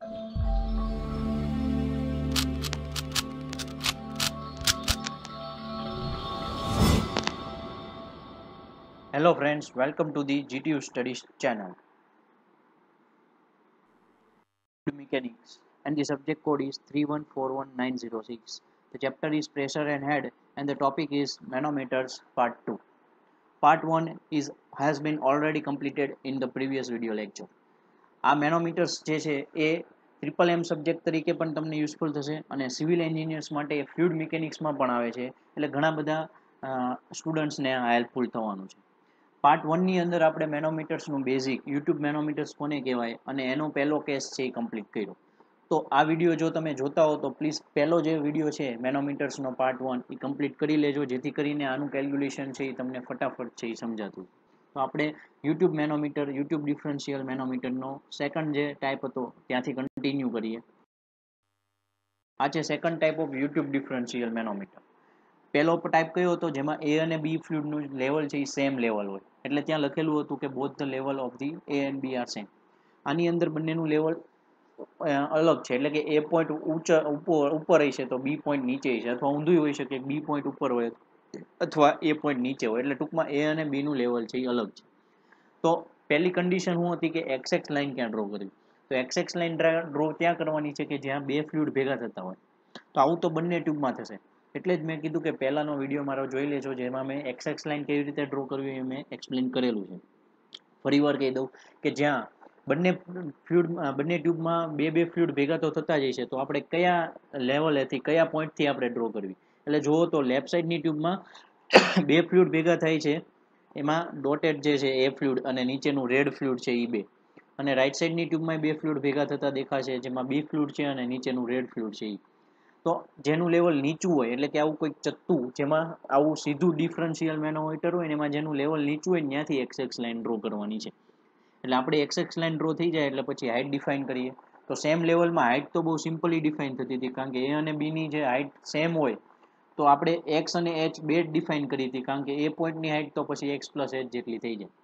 Hello friends, welcome to the GTU Studies channel. Mechanics and the subject code is 3141906. The chapter is pressure and head and the topic is manometers part 2. Part 1 has been already completed in the previous video lecture. આ manometers જે છે એ triple એમ subject તરીકે પણ તમને useful થશે અને civil engineers માટે fluid મિકેનિક્સમાં પણ આવે છે એટલે ઘણા બધા સ્ટુડન્ટ્સને આ હેલ્પફુલ થવાનું છે. પાર્ટ 1 ની અંદર આપણે મેનોમીટર્સનું બેઝિક યુટ્યુબ મેનોમીટર્સ કોને કહેવાય અને એનો પહેલો કેસ છે એ કમ્પ્લીટ કર્યો. તો આ વિડીયો જો તમે જોતા હો તો પ્લીઝ પહેલો જે વિડીયો છે મેનોમીટર્સનો પાર્ટ 1 એ કમ્પ્લીટ કરી લેજો, જેથી કરીને આનું કેલ્ક્યુલેશન છે એ તમને ફટાફટ છે એ સમજાતું. તો આપણે યુટ્યુબ મેનોમીટર, યુટ્યુબ ડિફરન્શિયલ મેનોમીટરનો સેકન્ડ જે ટાઈપ હતો ત્યાંથી કન્ટિન્યુ કરીએ. આ છે second type of U tube differential manometer. પહેલો ટાઈપ કયો હતો જેમાં એ અને બી ફ્લુઇડનું લેવલ છે એ સેમ લેવલ હોય, એટલે ત્યાં લખેલું હતું કે both the level of the A and B are same. આની અંદર બંનેનું લેવલ અલગ છે, એટલે કે એ પોઈન્ટ ઉપર હશે તો બી પોઈન્ટ નીચે હશે, અથવા ઊંધું હોઈ શકે, બી પોઈન્ટ ઉપર હોય અથવા એ પોઈન્ટ નીચે હોય, એટલે ટૂંકમાં એ અને બી નું લેવલ છે એ અલગ છે. તો પહેલી કન્ડિશન શું હતી કે એક્સએક્સ લાઇન ક્યાં ડ્રો કરવી? તો એક્સએક્સ લાઇન ડ્રો ત્યાં કરવાની છે કે જ્યાં બે ફ્લુઇડ ભેગા થતા હોય. તો આવું તો બંને ટ્યુબમાં થશે, એટલે જ મેં કીધું કે પહેલાનો વિડીયો મારો જોઈ લેજો, જેમાં મેં એક્સએક્સ લાઇન કેવી રીતે ડ્રો કરવી એ મેં એક્સપ્લેન કરેલું છે. ફરી વાર કહી દઉં કે જ્યાં બંને ટ્યુબમાં બે ફ્લુઇડ ભેગા તો થતા જ હશે, તો આપણે કયા લેવલેથી કયા પોઈન્ટથી આપણે ડ્રો કરવી? એટલે જુઓ તો લેફ્ટ સાઈડની ટ્યુબમાં બે ફ્લુઇડ ભેગા થાય છે, એમાં ડોટેડ જે છે એ ફ્લુઇડ અને નીચેનું રેડ ફ્લુઇડ છે એ બે, અને રાઈટ સાઈડની ટ્યુબમાં બે ફ્લુઇડ ભેગા થતા દેખાશે, જેમાં બી ફ્લુઇડ છે અને નીચેનું રેડ ફ્લુઇડ છે એ. તો જેનું લેવલ નીચું હોય, એટલે કે આવું કોઈક ચત્તું જેમાં આવું સીધું ડિફરન્શિયલ મેનોમીટર હોય ને એમાં જેનું લેવલ નીચું હોય ત્યાંથી એક્સએક્સ લાઇન ડ્રો કરવાની છે. એટલે આપણે એક્સએક્સ લાઇન ડ્રો થઈ જાય એટલે પછી હાઇટ ડિફાઇન કરીએ. તો સેમ લેવલમાં હાઇટ તો બહુ સિમ્પલી ડિફાઇન થતી હતી, કારણ કે એ અને બીની જે હાઇટ સેમ હોય તો આપણે એક્સ અને એચ બે જ ડિફાઇન કરી હતી, કારણ કે એ પોઈન્ટની હાઇટ તો પછી એક્સ પ્લસ એચ જેટલી થઈ જાય.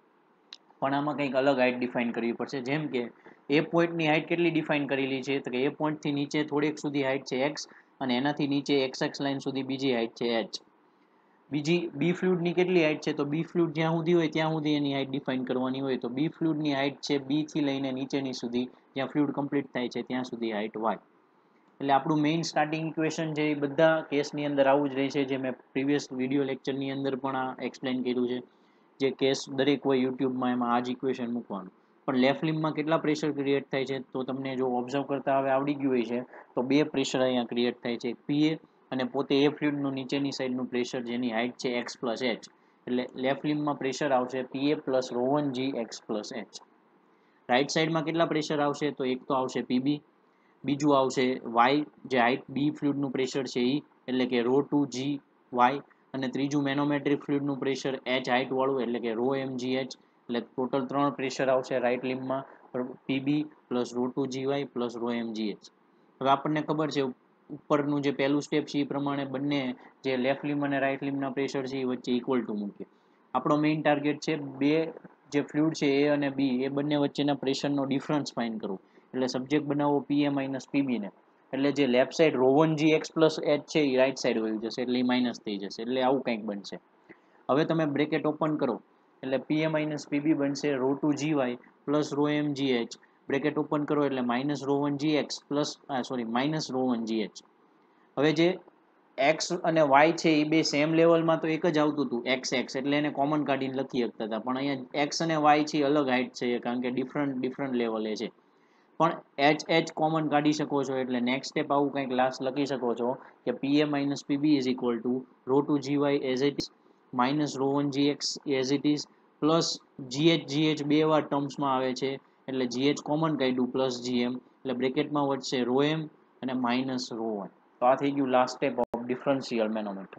પણ આમાં કંઈક અલગ હાઇટ ડિફાઇન કરવી પડશે, જેમ કે એ પોઈન્ટની હાઇટ કેટલી ડિફાઇન કરેલી છે તો કે એ પોઈન્ટથી નીચે થોડીક સુધી હાઇટ છે એક્સ, અને એનાથી નીચે એક્સએક્સ લાઇન સુધી બીજી હાઇટ છે એચ. બીજી બી ફ્લુઇડની કેટલી હાઇટ છે તો બી ફ્લુઇડ જ્યાં સુધી હોય ત્યાં સુધી એની હાઇટ ડિફાઇન કરવાની હોય, તો બી ફ્લુઇડની હાઇટ છે બી થી લઈને નીચેની સુધી, જ્યાં ફ્લુઇડ કમ્પ્લીટ થાય છે ત્યાં સુધી હાઇટ વાય. એટલે આપણું મેઇન સ્ટાર્ટિંગ ઇક્વેશન છે એ બધા કેસની અંદર આવું જ રહેશે, જે મેં પ્રીવિયસ વિડીયો લેક્ચરની અંદર પણ આ એક્સપ્લેન કર્યું છે. જે કેસ દરેક હોય યુટ્યુબમાં એમાં આ જ ઇક્વેશન મૂકવાનું. પણ લેફ્ટ લિમ્બમાં કેટલા પ્રેશર ક્રિએટ થાય છે તો તમને જો ઓબ્ઝર્વ કરતા હવે આવડી ગયું હોય છે, તો બે પ્રેશર અહીંયા ક્રિએટ થાય છે, પીએ અને પોતે એ ફ્લુઇડનું નીચેની સાઈડનું પ્રેશર જેની હાઇટ છે એક્સ પ્લસ એચ. એટલે લેફ્ટ લિમ્બમાં પ્રેશર આવશે PA plus ρ1 G X plus H. Right સાઈડમાં કેટલા પ્રેશર આવશે તો એક તો આવશે પીબી, બીજું આવશે વાય જે હાઇટ બી ફ્લુઇડનું પ્રેશર છે એ, એટલે કે ρ2 જી વાય, અને ત્રીજું મેનોમેટ્રિક ફ્લુઇડનું પ્રેશર એચ હાઇટ વાળું, એટલે કે ρmgh. એટલે ટોટલ 3 પ્રેશર આવશે રાઈટ લિમ્બમાં, PB plus ρ2 G Y plus ρmgh. હવે આપણને ખબર છે ઉપરનું જે પહેલું સ્ટેપ છે એ પ્રમાણે બંને જે લેફ્ટ લિમ્બ અને રાઈટ લિમ્બના પ્રેશર છે એ વચ્ચે ઇક્વલ ટુ મૂકીએ. આપણો મેઇન ટાર્ગેટ છે બે જે ફ્લુઇડ છે એ અને બી એ બંને વચ્ચેના પ્રેશરનો ડિફરન્સ ફાઇન્ડ કરવો. એટલે સબ્જેક્ટ બનાવો પીએ માઇનસ પીબીને, એટલે જે left side ρ1 G X plus H છે એ રાઈટ સાઈડ વહી જશે, એટલે એ માઇનસ થઈ જશે, એટલે આવું કંઈક બનશે. હવે તમે બ્રેકેટ ઓપન કરો એટલે પીએ માઇનસ પીબી બનશે ρ2 G Y plus ρmgh, bracket open કરો એટલે minus ρ1 gx plus minus ρ1 gh. હવે જે એક્સ અને વાય છે એ બે સેમ લેવલમાં તો એક જ આવતું હતું એક્સ એક્સ, એટલે એને કોમન કાઢીને લખી શકતા હતા, પણ અહીંયા એક્સ અને વાય છે અલગ હાઇટ છે, કારણ કે ડિફરન્ટ લેવલે છે. પણ એચ એચ કોમન કાઢી શકો છો, એટલે નેક્સ્ટ સ્ટેપ આવું કંઈક લાસ્ટ લખી શકો છો કે PA minus PB is equal to ρ2 G Y as it is minus ρ1 gx as it is plus G H બે વાર ટર્મ્સમાં આવે છે, એટલે જીએચ કોમન કાઢ્યું પ્લસ જીએમ, એટલે બ્રેકેટમાં વધશે ρm અને માઇનસ ρ1. તો આ થઈ ગયું last step of differential manometer.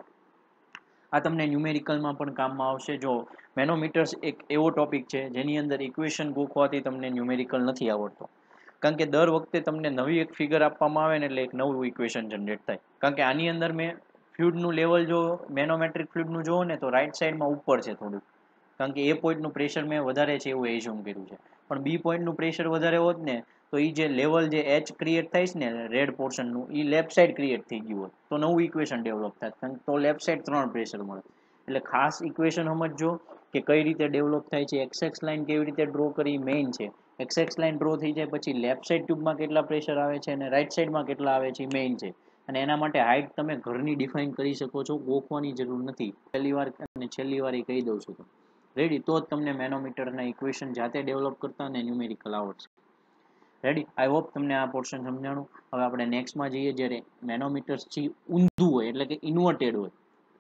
આ તમને ન્યુમેરિકલમાં પણ કામમાં આવશે. જો મેનોમીટર્સ એક એવો ટોપિક છે જેની અંદર ઇક્વેશન ગોખવાથી તમને ન્યુમેરિકલ નથી આવડતો, કારણ કે દર વખતે તમને નવી એક ફિગર આપવામાં આવે ને એટલે એક નવું ઇક્વેશન જનરેટ થાય. કારણ કે આની અંદર મેં ફ્લુઇડનું લેવલ જો મેનોમેટ્રિક ફ્લુઇડનું જોવો ને તો રાઈટ સાઈડમાં ઉપર છે થોડુંક, કારણ કે એ પોઈન્ટનું પ્રેશર મેં વધારે છે એવું એઝ્યુમ કર્યું છે, પણ બી પોઈન્ટનું પ્રેશર વધારે હોત ને તો એ જે લેવલ જે એચ ક્રિએટ થાય છે ને રેડ પોર્શનનું એ લેફ્ટ સાઈડ ક્રિએટ થઈ ગયું હોય તો નવું ઇક્વેશન ડેવલપ થાય, તો લેફ્ટ સાઈડ 3 પ્રેશર મળે. એટલે ખાસ ઇક્વેશન સમજજો કે કઈ રીતે ડેવલપ થાય છે. એક્સએક્સ લાઇન કેવી રીતે ડ્રો કરી મેઇન છે. એક્સએક્સ લાઇન ડ્રો થઈ જાય પછી લેફ્ટ સાઈડ ટ્યુબમાં કેટલા પ્રેશર આવે છે અને રાઈટ સાઈડમાં કેટલા આવે છે મેઇન છે. અને એના માટે હાઇટ તમે ઘરની ડિફાઇન કરી શકો છો, ગોખવાની જરૂર નથી. પહેલી વાર અને છેલ્લી વાર એ કહી દઉં છું તો રેડી, તો જ તમને મેનોમીટરના ઇક્વેશન જાતે ડેવલપ કરતા અને ન્યુમેરિકલ આવડશે. રેડી, આઈ હોપ તમને આ પોર્શન સમજાણું. હવે આપણે નેક્સ્ટમાં જઈએ. જ્યારે મેનોમીટર્સ છે ઊંધું હોય એટલે કે ઇન્વર્ટેડ હોય,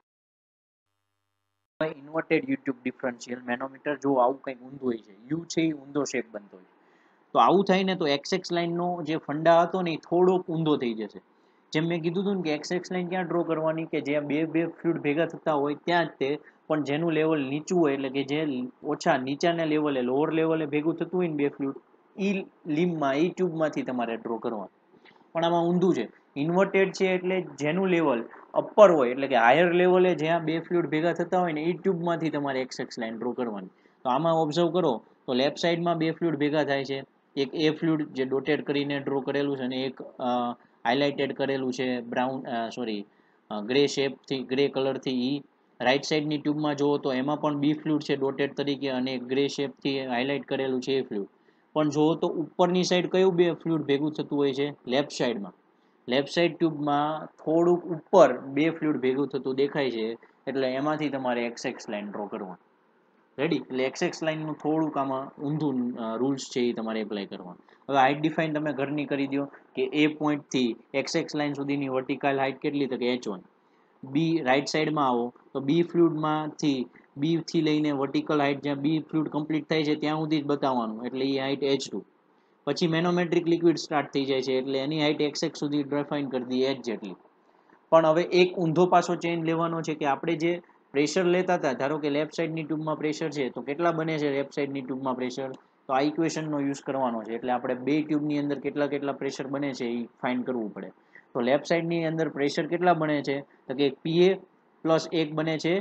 inverted U tube differential manometer જો આવું કંઈક ઊંધું હોય છે, યુ છે એ ઊંધો શેપ બનતો હોય, તો આવું થાય ને તો એક્સએક્સ લાઇનનો જે ફંડા હતો ને એ થોડોક ઊંધો થઈ જશે. જેમ મેં કીધું હતું ને કે એક્સએક્સ લાઇન ક્યાં ડ્રો કરવાની કે જ્યાં બે ફ્લુઇડ ભેગા થતા હોય ત્યાં જ તે, પણ જેનું લેવલ નીચું હોય એટલે કે જે ઓછા નીચાના લેવલે લોઅર લેવલે ભેગું થતું હોય ને બે ફ્લુઇડ, એ લીમમાં એ ટ્યુબમાંથી તમારે ડ્રો કરવાનું. પણ આમાં ઊંધું છે, ઇન્વર્ટેડ છે એટલે જેનું લેવલ અપર હોય એટલે કે હાયર લેવલે જ્યાં બે ફ્લુઇડ ભેગા થતા હોય ને એ ટ્યુબમાંથી તમારે એક્સએક્સ લાઇન ડ્રો કરવાની. તો આમાં ઓબ્ઝર્વ કરો તો લેફ્ટ સાઈડમાં બે ફ્લુઇડ ભેગા થાય છે, એક એ ફ્લુઇડ જે ડોટેડ કરીને ડ્રો કરેલું છે અને એક હાઇલાઇટેડ કરેલું છે બ્રાઉન ગ્રે શેપથી, ગ્રે કલરથી. ઈ રાઈટ સાઈડની ટ્યુબમાં જુઓ તો એમાં પણ બી ફ્લુઇડ છે ડોટેડ તરીકે અને ગ્રે શેપથી હાઇલાઇટ કરેલું છે એ ફ્લુઇડ. પણ જુઓ તો ઉપરની સાઈડ કયું બે ફ્લુઇડ ભેગું થતું હોય છે? લેફ્ટ સાઈડમાં. લેફ્ટ સાઈડ ટ્યુબમાં થોડુંક ઉપર બે ફ્લુઇડ ભેગું થતું દેખાય છે, એટલે એમાંથી તમારે એક્સએક્સ લાઇન ડ્રો કરવાની. રેડી, એટલે એક્સએક્સ લાઇનનું થોડુંક આમાં ઊંધું રૂલ્સ છે એ તમારે એપ્લાય કરવાનું. હવે હાઇટ ડિફાઇન તમે ઘરની કરી દો કે એ પોઈન્ટથી એક્સએક્સ લાઇન સુધીની વર્ટિકલ હાઇટ કેટલી, તો કે h1. બી રાઈટ સાઈડમાં આવો તો બી ફ્લુઇડમાંથી બી થી લઈને વર્ટિકલ હાઇટ જ્યાં બી ફ્લુઇડ કમ્પ્લીટ થાય છે ત્યાં સુધી જ બતાવવાનું, એટલે એ હાઇટ h2. પછી મેનોમેટ્રિક લિક્વિડ સ્ટાર્ટ થઈ જાય છે એટલે એની હાઇટ એક્સએક્સ સુધી ડિફાઇન કરી દઈએ h જેટલી. પણ હવે એક ઊંધો પાછો ચેન્જ લેવાનો છે કે આપણે જે પ્રેશર લેતા હતા, ધારો કે લેફ્ટ સાઈડની ટ્યુબમાં પ્રેશર છે તો કેટલા બને છે લેફ્ટ સાઈડની ટ્યુબમાં પ્રેશર, તો આ ઇક્વેશનનો યુઝ કરવાનો છે. એટલે આપણે બે ટ્યુબની અંદર કેટલા પ્રેશર બને છે એ ફાઇન્ડ કરવું પડે. તો લેફ્ટ સાઈડની અંદર પ્રેશર કેટલા બને છે તો કે PA પ્લસ 1 બને છે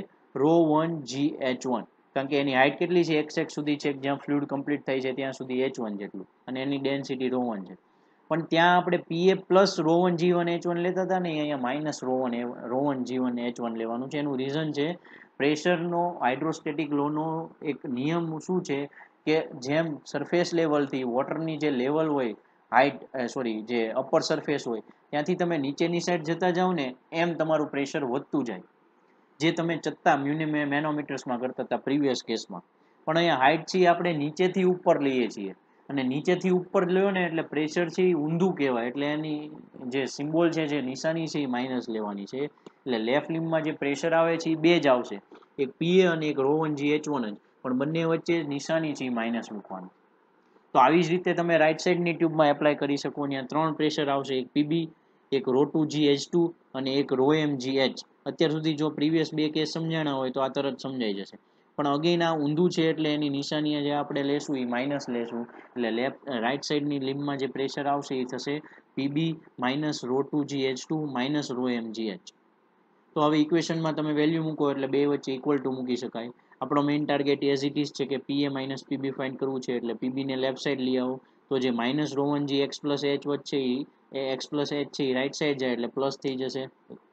ρ1gH1, કારણ કે એની હાઇટ કેટલી છે એક્સએક્સ સુધી છે જ્યાં ફ્લુઇડ કમ્પ્લીટ થાય છે ત્યાં સુધી h1 જેટલું અને એની ડેન્સિટી ρ1 છે. પણ ત્યાં આપણે PA પ્લસ ρ1g1h1 લેતા હતા ને, અહીંયા માઇનસ ρ1g1h1 લેવાનું છે. એનું રીઝન છે પ્રેશરનો હાઇડ્રોસ્ટેટિક લોનો એક નિયમ શું છે કે જેમ સરફેસ લેવલથી વોટરની જે લેવલ હોય જે અપર સરફેસ હોય ત્યાંથી તમે નીચેની સાઈડ જતા જાઓ ને એમ તમારું પ્રેશર વધતું જાય, જે તમે ચત્તા મેનોમીટર્સમાં કરતા હતા પ્રીવિયસ કેસમાં. પણ અહીંયા હાઇટ છે આપણે નીચેથી ઉપર લઈએ છીએ અને નીચેથી ઉપર લ્યો ને એટલે પ્રેશર છે એ ઊંધું કહેવાય, એટલે એની જે સિમ્બોલ છે જે નિશાની છે એ માઇનસ લેવાની છે. એટલે લેફ્ટ લિમ્બમાં જે પ્રેશર આવે છે એ બે જ આવશે, એક PA અને એક ρ1gH1 જ, પણ બંને વચ્ચે નિશાની છે એ માઇનસ મૂકવાની. તો આવી જ રીતે તમે રાઈટ સાઈડની ટ્યુબમાં એપ્લાય કરી શકો. ત્યાં 3 પ્રેશર આવશે, એક PB, એક ρ2gH2 અને એક ρmgH. અત્યાર સુધી જો પ્રીવિયસ બે કેસ સમજાણા હોય તો આ તરત સમજાઈ જશે. પણ અગેન આ ઊંધું છે એટલે એની નિશાની જે આપણે લેશું એ માઇનસ લેશું. એટલે રાઈટ સાઈડની લિમ્બમાં જે પ્રેશર આવશે એ થશે PB minus ρ2gH2 minus ρmgH. તો હવે ઇક્વેશનમાં તમે વેલ્યુ મૂકો એટલે બે વચ્ચે ઇક્વલ ટુ મૂકી શકાય. આપણો main target as it is છે કે PA માઇનસ PB ફાઇન્ડ કરવું છે, એટલે PB ને લેફ્ટ સાઈડ લઈ આવો તો જે માઇનસ ρ1gx પ્લસ h વચ્ચે એ x પ્લસ h છે એ રાઈટ સાઈડ જાય એટલે પ્લસ થઈ જશે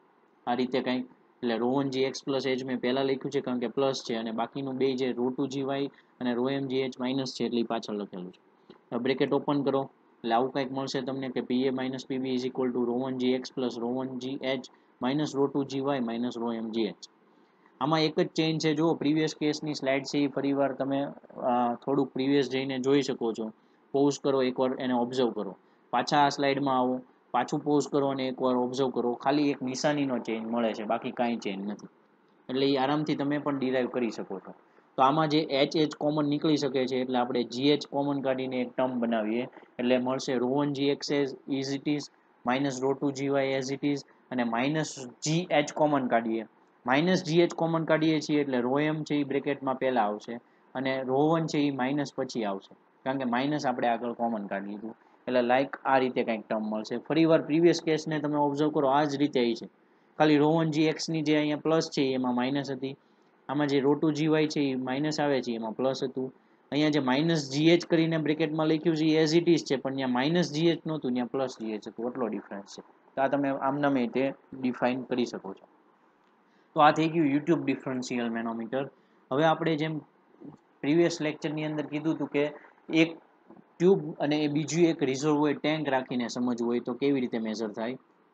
આ રીતે કંઈક. એટલે ρ1gx પ્લસ h મેં પહેલા લખ્યું છે કારણ કે પ્લસ છે, અને બાકીનું બે જે ρ2gy અને ρmgh માઇનસ છે એટલે પાછળ લખેલું છે. બ્રેકેટ ઓપન કરો એટલે આવું કંઈક મળશે તમને કે PA minus PB is equal to ρ1gx plus ρ1gh minus ρ2gy minus ρmgh. આમાં એક જ ચેન્જ છે, જો પ્રીવિયસ કેસની સ્લાઇડ છે એ ફરીવાર તમે થોડુંક પ્રીવિયસ જઈને જોઈ શકો છો. પોઝ કરો, એકવાર એને ઓબ્ઝર્વ કરો, પાછા આ સ્લાઇડમાં આવો, પાછું પોઝ કરો અને એકવાર ઓબ્ઝર્વ કરો. ખાલી એક નિશાનીનો ચેન્જ મળે છે, બાકી કાંઈ ચેન્જ નથી. એટલે એ આરામથી તમે પણ ડિરાઈવ કરી શકો છો. તો આમાં જે h કોમન નીકળી શકે છે એટલે આપણે gh કોમન કાઢીને એક ટર્મ બનાવીએ એટલે મળશે ρ1gx as it is minus ρ2gy as it is અને માઇનસ gh કોમન કાઢીએ. માઇનસ gh કોમન કાઢીએ છીએ એટલે ρm છે એ બ્રેકેટમાં પહેલા આવશે અને ρ1 છે એ માઇનસ પછી આવશે, કારણ કે માઇનસ આપણે આગળ કોમન કાઢી લીધું. એટલે લાઈક આ રીતે કંઈક ટર્મ મળશે. ફરીવાર પ્રીવિયસ કેસને તમે ઓબ્ઝર્વ કરો, આ જ રીતે આવી છે, ખાલી ρ1gx ની જે અહીંયા પ્લસ છે એમાં માઇનસ હતી, આમાં જે ρ2gy છે એ માઇનસ આવે છે એમાં પ્લસ હતું, અહીંયા જે માઇનસ GH કરીને બ્રેકેટમાં લખ્યું છે એઝ ઇટ ઇઝ છે, પણ ત્યાં માઇનસ GH નહોતું, ત્યાં પ્લસ GH હતું, એટલો ડિફરન્સ છે. તો આ તમે આમનામ તે ડિફાઇન કરી શકો છો. તો આ થઈ ગયું યુટ્યુબ ડિફરન્શિયલ મેનોમીટર. હવે આપણે જેમ પ્રીવિયસ લેક્ચરની અંદર કીધું હતું કે એક ટ્યુબ અને બીજું એક રિઝર્વોયર ટેન્ક રાખીને સમજવું હોય તો કેવી રીતે મેઝર થાય.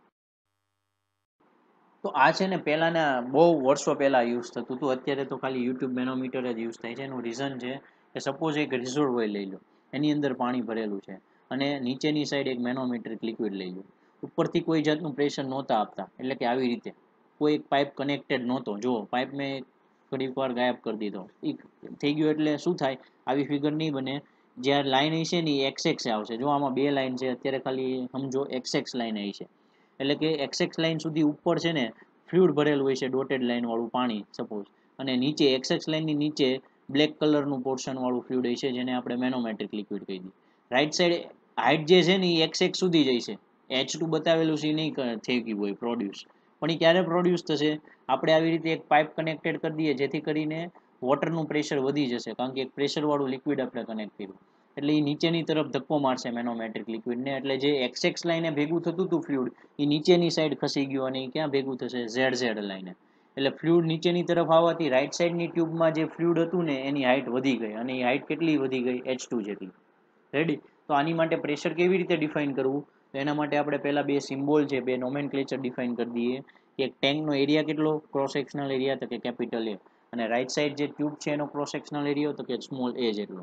તો આ છે ને પહેલાના બહુ વર્ષો પહેલા યુઝ થતું હતું, અત્યારે તો ખાલી યુટ્યુબ મેનોમીટર જ યુઝ થાય છે. એનું રીઝન છે કે સપોઝ એક રિઝર્વોયર લઈ લો, એની અંદર પાણી ભરેલું છે અને નીચેની સાઈડ એક મેનોમેટ્રિક લિક્વિડ લઈ લો. ઉપરથી કોઈ જાતનું પ્રેશર નહોતા આપતા, એટલે કે આવી રીતે કોઈ એક પાઇપ કનેક્ટેડ નહોતો. જો પાઇપ મેં ઘડીક વાર ગાયબ કરી દીધો, એ થઈ ગયો એટલે શું થાય, આવી ફિગર નહીં બને. જ્યાં લાઈન હશે ને એ એક્સ આવશે. જો આમાં બે લાઈન છે, અત્યારે ખાલી સમજો એક્સ લાઈન આવી છે, એટલે કે એક્સ લાઈન સુધી ઉપર છે ને ફ્લુઇડ ભરેલું હોય છે, ડોટેડ લાઈન વાળું પાણી સપોઝ, અને નીચે એક્સ લાઈનની નીચે બ્લેક કલરનું પોર્શન વાળું ફ્લુઇડ હોય છે, જેને આપણે મેનોમેટ્રિક લિક્વિડ કહી દઈએ. રાઈટ સાઈડ હાઇટ જે છે ને એ એક્સ સુધી જશે. H2 બતાવેલું છે એ નહીં થઈ ગયું હોય પ્રોડ્યુસ, પણ એ ક્યારે પ્રોડ્યુસ થશે, આપણે આવી રીતે એક પાઇપ કનેક્ટેડ કરી દઈએ જેથી કરીને વોટરનું પ્રેશર વધી જશે, કારણ કે એક પ્રેશરવાળું લિક્વિડ આપણે કનેક્ટ કર્યું, એટલે એ નીચેની તરફ ધક્કો મારશે મેનોમેટ્રિક લિક્વિડને, એટલે જે એક્સ લાઈને ભેગું થતું હતું ફ્લુઇડ, એ નીચેની સાઈડ ખસી ગયું અને એ ક્યાં ભેગું થશે, ઝેડ લાઈને. એટલે ફ્લુઇડ નીચેની તરફ આવવાથી રાઈટ સાઈડની ટ્યુબમાં જે ફ્લુઇડ હતું ને એની હાઇટ વધી ગઈ, અને એ હાઇટ કેટલી વધી ગઈ, H2 જેટલી. રેડી. તો આની માટે પ્રેશર કેવી રીતે ડિફાઇન કરવું, તો એના માટે આપણે પહેલા બે સિમ્બોલ છે, બે નોમેનક્લેચર ડિફાઇન કરી દઈએ. એક ટેન્કનો એરિયા કેટલો, ક્રોસ સેક્શનલ એરિયા તો કે કેપિટલ A, અને રાઈટ સાઈડ જે ટ્યુબ છે એનો ક્રોસ સેક્શનલ એરિયા તો કે સ્મોલ a જેટલો.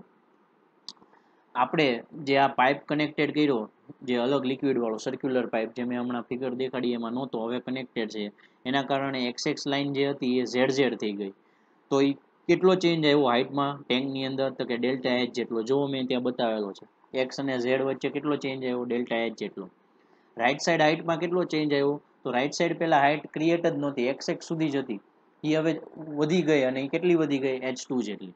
આપણે જે આ પાઇપ કનેક્ટેડ કર્યો, જે અલગ લિક્વિડ વાળો સર્ક્યુલર પાઇપ, જે મેં હમણાં ફિગર દેખાડી એમાં નહોતો, હવે કનેક્ટેડ છે, એના કારણે એક્સ લાઇન જે હતી એ ઝેડ થઈ ગઈ. તો એ કેટલો ચેન્જ આવ્યો હાઇટમાં ટેન્કની અંદર, તો કે ડેલ્ટા H જેટલો. જો મેં ત્યાં બતાવેલો છે, એક્સ અને ઝેડ વચ્ચે કેટલો ચેન્જ આવ્યો, ડેલ્ટા H જેટલો. રાઈટ સાઈડ હાઇટમાં કેટલો ચેન્જ આવ્યો, તો રાઈટ સાઈડ પહેલા હાઇટ ક્રિએટ જ નહોતી, એક્સ સુધી જ હતી, એ હવે વધી ગઈ, અને એ કેટલી વધી ગઈ, H2 જેટલી.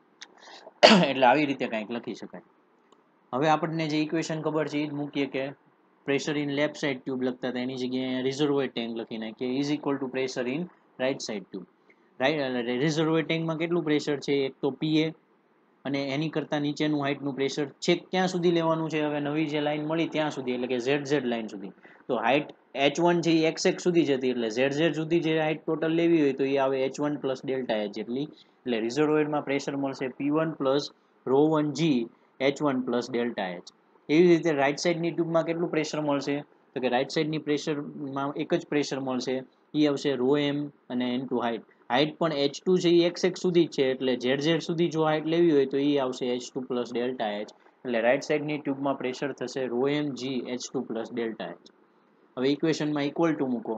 એટલે આવી રીતે કંઈક લખી શકાય. હવે આપણને જે ઇક્વેશન ખબર છે એ જ મૂકીએ કે pressure in left side tube લખતા હતા એની જગ્યાએ રિઝર્વોયર ટેન્ક લખી નાખીએ, is equal to pressure in right side tube. Reservoir ટેન્કમાં કેટલું પ્રેશર છે, એક તો PA, અને એની કરતાં નીચેનું હાઇટનું પ્રેશર છે ક્યાં સુધી લેવાનું છે, હવે નવી જે લાઈન મળી ત્યાં સુધી, એટલે કે ઝેડ લાઈન સુધી. તો હાઇટ H1 છે એ એક્સ સુધી જતી, એટલે ઝેડ સુધી જે હાઇટ ટોટલ લેવી હોય તો એ આવે H1 પ્લસ ડેલ્ટા H જેટલી. એટલે રિઝર્વોયરમાં પ્રેશર મળશે P1 plus ρ1G H1 plus delta H. એવી રીતે રાઈટ સાઈડની ટ્યુબમાં કેટલું પ્રેશર મળશે, તો કે રાઈટ સાઈડની પ્રેશરમાં એક જ પ્રેશર મળશે, એ આવશે ρm અને ઇન્ટુ હાઇટ. હાઇટ પણ H2 છે એ એક્સ સુધી જ છે, એટલે ઝેડ સુધી જો હાઇટ લેવી હોય તો એ આવશે H2 પ્લસ ડેલ્ટા H. એટલે રાઈટ સાઈડની ટ્યુબમાં પ્રેશર થશે ρmg H2 plus delta H. હવે ઇક્વેશનમાં ઇક્વલ ટુ મૂકો,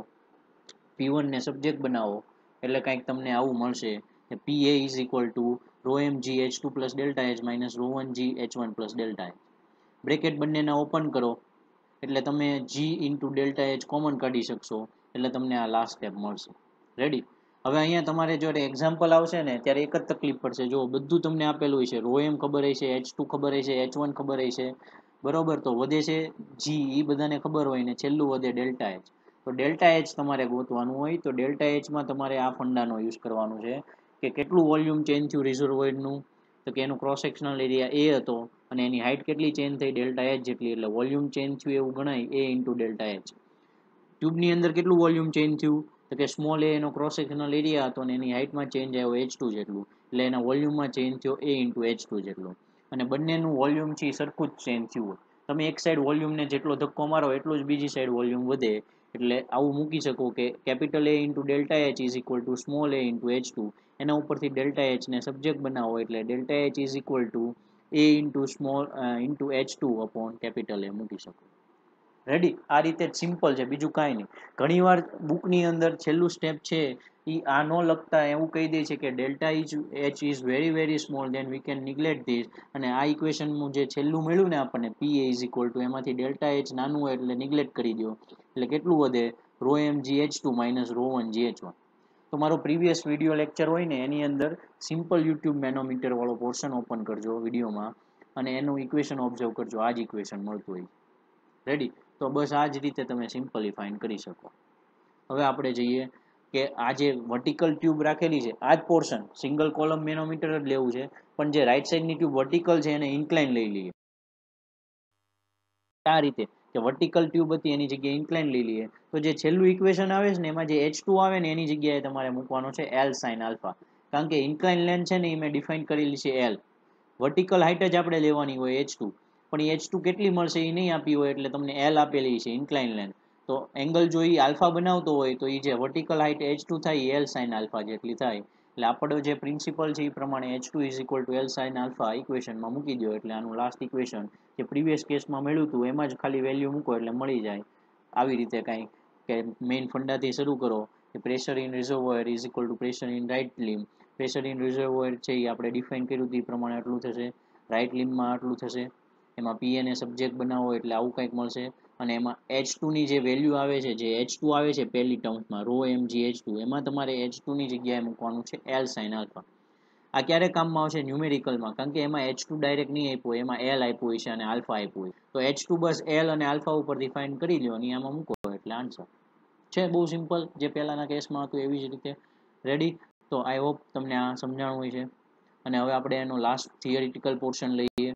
P1 ને સબ્જેક્ટ બનાવો, એટલે કંઈક તમને આવું મળશે કે PA is equal to ρmg H2 plus delta H minus ρ1g H1 plus delta H. Bracket બંનેના ઓપન કરો એટલે તમે G into delta H common કાઢી શકશો, એટલે તમને આ લાસ્ટ સ્ટેપ મળશે. રેડી. હવે અહીંયા તમારે જો એક્ઝામ્પલ આવશે ને ત્યારે એક જ તકલીફ પડશે, જો બધું તમને આપેલું હોય છે, ρm ખબર હશે, H2 ખબર હશે, H1 ખબર હશે, બરોબર, તો વધે છે G, એ બધાને ખબર હોય, ને છેલ્લું વધે ડેલ્ટા H. તો ડેલ્ટા H તમારે ગોતવાનું હોય, તો ડેલ્ટા Hમાં તમારે આ ફંડાનો યુઝ કરવાનો છે કે કેટલું વોલ્યુમ ચેન્જ થયું રિઝર્વોયરનું, તો કે એનું ક્રોસ સેક્શનલ એરિયા A હતો અને એની હાઇટ કેટલી ચેન્જ થઈ, ડેલ્ટા H જેટલી, એટલે વોલ્યુમ ચેન્જ થયું એવું ગણાય A ઇન્ટુ ડેલ્ટા H. ટ્યુબની અંદર કેટલું વોલ્યુમ ચેન્જ થયું, તો કે સ્મોલ a એનો ક્રોસ સેક્શનલ એરિયા હતો અને એની હાઇટમાં ચેન્જ આવ્યો H2 જેટલું, એટલે એના વોલ્યુમમાં ચેન્જ થયો A ઇન્ટુ H2 જેટલો. અને બંનેનું વોલ્યુમ છે એ સરખું જ ચેન્જ થયું હોય, તમે એક સાઈડ વોલ્યુમને જેટલો ધક્કો મારો એટલું જ બીજી સાઈડ વોલ્યુમ વધે, એટલે આવું મૂકી શકો કે capital A into delta H is equal to small a into H2. એના ઉપરથી ડેલ્ટા H ને સબ્જેક્ટ બનાવો, એટલે delta H is equal to A into small into H2 upon capital A મૂકી શકો. રેડી. આ રીતે જ સિમ્પલ છે, બીજું કાંઈ નહીં. ઘણીવાર બુકની અંદર છેલ્લું સ્ટેપ છે એ આ ન લખતા એવું કહી દે છે કે delta H is very small, then we can neglect this. અને આ ઇક્વેશનનું જે છેલ્લું મળ્યું ને આપણને PA ઇઝ ઇક્વલ ટુ, એમાંથી ડેલ્ટા H નાનું હોય એટલે નિગ્લેક્ટ કરી દો, એટલે કેટલું વધે, ρmg H2 minus ρ1g H1. તો મારો પ્રીવિયસ વિડીયો લેક્ચર હોય ને એની અંદર સિમ્પલ યુટ્યુબ મેનોમીટર વાળો પોર્શન ઓપન કરજો વિડીયોમાં, અને એનું ઇક્વેશન ઓબ્ઝર્વ કરજો, આ જ ઇક્વેશન મળતું હોય. રેડી. તો બસ આ જ રીતે તમે સિમ્પલી ફાઇન કરી શકો. હવે આપણે જઈએ કે આ જે વર્ટિકલ ટ્યુબ રાખેલી છે આ જ પોર્શન સિંગલ કોલમ મેનોમીટર જ લેવું છે, પણ જે રાઈટ સાઈડની ટ્યુબ વર્ટિકલ છે એને ઇન્ક્લાઇન લઈ લઈએ. આ રીતે કે વર્ટિકલ ટ્યુબ હતી એની જગ્યાએ ઇન્ક્લાઇન લઈ લઈએ, તો જે છેલ્લું ઇક્વેશન આવે છે ને એમાં જે H2 આવે ને એની જગ્યાએ તમારે મૂકવાનો છે L sin આલ્ફા, કારણ કે ઇન્ક્લાઇન લેન્થ છે ને એ મેં ડિફાઇન કરેલી છે L. વર્ટિકલ હાઇટ જ આપણે લેવાની હોય H2, પણ એ H2 કેટલી મળશે એ નહીં આપી હોય એટલે તમને L આપેલી છે ઇન્ક્લાઇન લેન્થ. તો એંગલ જો એ આલ્ફા બનાવતો હોય તો એ જે વર્ટિકલ હાઇટ H2 થાય એ L sin આલ્ફા જેટલી થાય. એટલે આપણો જે પ્રિન્સિપલ છે એ પ્રમાણે H2 L sin આલ્ફા ઇક્વેશનમાં મૂકી દો એટલે આનું લાસ્ટ ઇક્વેશન જે પ્રીવિયસ કેસમાં મળ્યું હતું એમાં જ ખાલી વેલ્યુ મૂકો એટલે મળી જાય. આવી રીતે કાંઈ કે મેઇન ફંડાથી શરૂ કરો કે pressure in reservoir is equal to pressure in right limb. Pressure in reservoir છે એ આપણે ડિફાઇન કર્યું હતું એ પ્રમાણે આટલું થશે, રાઇટ લિમ્બમાં આટલું થશે, એમાં PN એ સબ્જેક્ટ બનાવો એટલે આવું કંઈક મળશે. અને એમાં H2 ની જે વેલ્યુ આવે છે, જે H2 આવે છે પહેલી ટર્મ્સમાં રો mg H2, એમાં તમારે H2 ની જગ્યાએ મૂકવાનું છે L sin આલ્ફા. આ ક્યારે કામમાં આવશે? ન્યુમેરિકલમાં, કારણ કે એમાં H2 ડાયરેક્ટ નહીં આપ્યું હોય, એમાં L આપ્યું હોય છે અને આલ્ફા આપ્યું હોય, તો H2 બસ L અને આલ્ફા ઉપર ડિફાઇન કરી લો અને આમાં મૂકો એટલે આન્સર છે. બહુ સિમ્પલ, જે પહેલાના કેસમાં હતું એવી જ રીતે. રેડી? તો આઈ હોપ તમને આ સમજાણું હોય છે. અને હવે આપણે એનો લાસ્ટ થિયરિટિકલ પોર્શન લઈએ.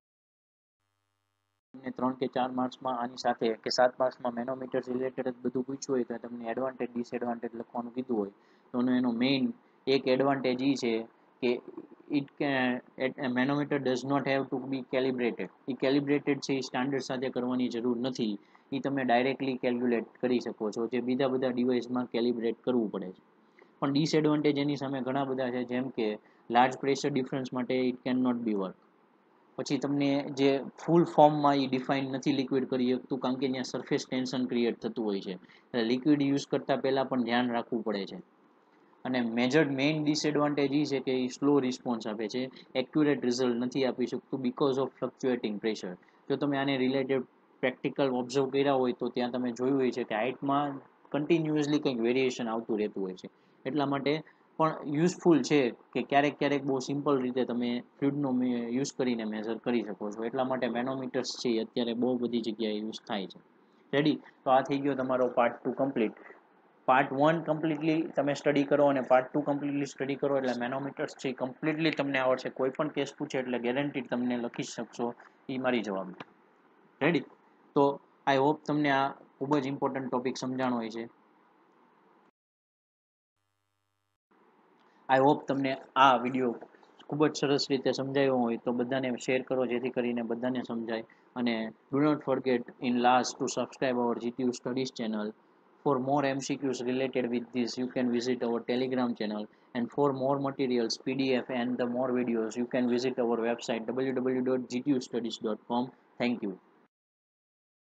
તમને 3 કે 4 માર્ક્સમાં આની સાથે કે 7 માર્ક્સમાં મેનોમીટર રિલેટેડ બધું પૂછ્યું હોય તો તમને એડવાન્ટેજ ડિસએડવાન્ટેજ લખવાનું કીધું હોય તો એનો મેઇન એક એડવાન્ટેજ એ છે કે manometer does not have to be calibrated. એ કેલિબ્રેટેડ છે એ સ્ટાન્ડર્ડ સાથે કરવાની જરૂર નથી, એ તમે ડાયરેક્ટલી કેલ્ક્યુલેટ કરી શકો છો, જે બીજા બધા ડિવાઇસમાં કેલિબ્રેટ કરવું પડે છે. પણ ડિસએડવાન્ટેજ એની સામે ઘણા બધા છે, જેમ કે લાર્જ પ્રેશર ડિફરન્સ માટે it can not be work. પછી તમને જે ફૂલ ફોર્મમાં એ ડિફાઇન નથી લિક્વિડ કરી શકતું, કારણ કે ત્યાં સરફેસ ટેન્શન ક્રિએટ થતું હોય છે, એટલે લિક્વિડ યુઝ કરતાં પહેલાં પણ ધ્યાન રાખવું પડે છે. અને મેઇન ડિસએડવાન્ટેજ એ છે કે એ સ્લો રિસ્પોન્સ આપે છે, એક્યુરેટ રિઝલ્ટ નથી આપી શકતું બીકોઝ ઓફ ફ્લક્ચ્યુએટિંગ પ્રેશર. જો તમે આને રિલેટેડ પ્રેક્ટિકલ ઓબ્ઝર્વ કર્યા હોય તો ત્યાં તમે જોયું હોય છે કે હાઇટમાં કન્ટિન્યુઅસલી કંઈક વેરિએશન આવતું રહેતું હોય છે. એટલા માટે પણ યુઝફુલ છે કે ક્યારેક બહુ સિમ્પલ રીતે તમે ફ્લુઇડનો યુઝ કરીને મેઝર કરી શકો છો. એટલા માટે મેનોમીટર્સ છે અત્યારે બહુ બધી જગ્યાએ યુઝ થાય છે. રેડી? તો આ થઈ ગયો તમારો પાર્ટ 2 કમ્પ્લીટ. પાર્ટ 1 કમ્પ્લીટલી તમે સ્ટડી કરો અને પાર્ટ 2 કમ્પ્લીટલી સ્ટડી કરો એટલે મેનોમીટર્સ છે કમ્પ્લીટલી તમને આવડશે. કોઈ પણ કેસ પૂછે એટલે ગેરંટી તમને લખી શકશો, એ મારી જવાબદારી. રેડી? તો આઈ હોપ તમને આ ખૂબ જ ઇમ્પોર્ટન્ટ ટોપિક સમજાણો હોય છે. આઈ હોપ તમને આ વિડીયો ખૂબ જ સરસ રીતે સમજાયો હોય તો બધાને શેર કરો જેથી કરીને બધાને સમજાય. અને do not forget in last to subscribe our GTU studies channel. For more MCQs related with this, you can visit our Telegram channel, and for more materials, PDF and the more videos, you can visit our website www.gtustudies.com. Thank you.